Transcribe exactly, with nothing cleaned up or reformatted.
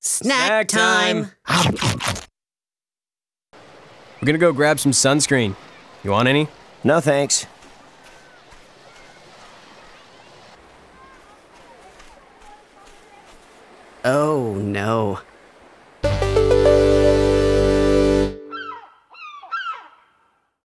Snack, Snack time. time! We're gonna go grab some sunscreen. You want any? No thanks. Oh no.